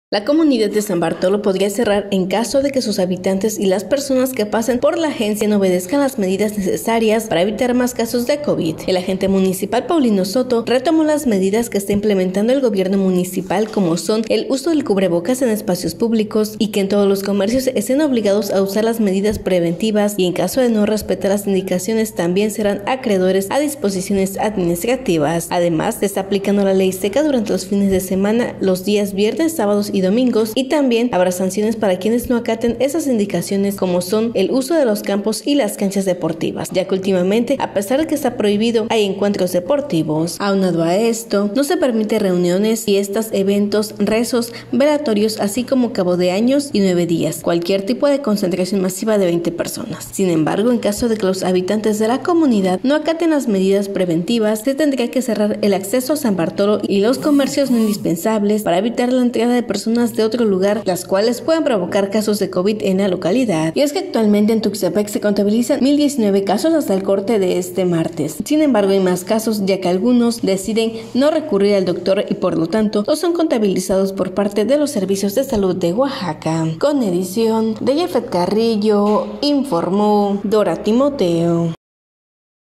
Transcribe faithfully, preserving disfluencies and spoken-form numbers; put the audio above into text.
La comunidad de San Bartolo podría cerrar en caso de que sus habitantes y las personas que pasen por la agencia no obedezcan las medidas necesarias para evitar más casos de COVID. El agente municipal Paulino Soto retomó las medidas que está implementando el gobierno municipal, como son el uso del cubrebocas en espacios públicos y que en todos los comercios estén obligados a usar las medidas preventivas, y en caso de no respetar las indicaciones también serán acreedores a disposiciones administrativas. Además, se está aplicando la ley seca durante los fines de semana, los días viernes, sábados y domingos, y también habrá sanciones para quienes no acaten esas indicaciones, como son el uso de los campos y las canchas deportivas, ya que últimamente, a pesar de que está prohibido, hay encuentros deportivos. Aunado a esto, no se permite reuniones, fiestas, eventos, rezos, velatorios, así como cabo de años y nueve días, cualquier tipo de concentración masiva de veinte personas. Sin embargo, en caso de que los habitantes de la comunidad no acaten las medidas preventivas, se tendría que cerrar el acceso a San Bartolo y los comercios no indispensables para evitar la entrada de personas de otro lugar, las cuales pueden provocar casos de COVID en la localidad. Y es que actualmente en Tuxtepec se contabilizan mil diecinueve casos hasta el corte de este martes. Sin embargo, hay más casos, ya que algunos deciden no recurrir al doctor y por lo tanto no son contabilizados por parte de los servicios de salud de Oaxaca. Con edición de Jeffet Carrillo, informó Dora Timoteo.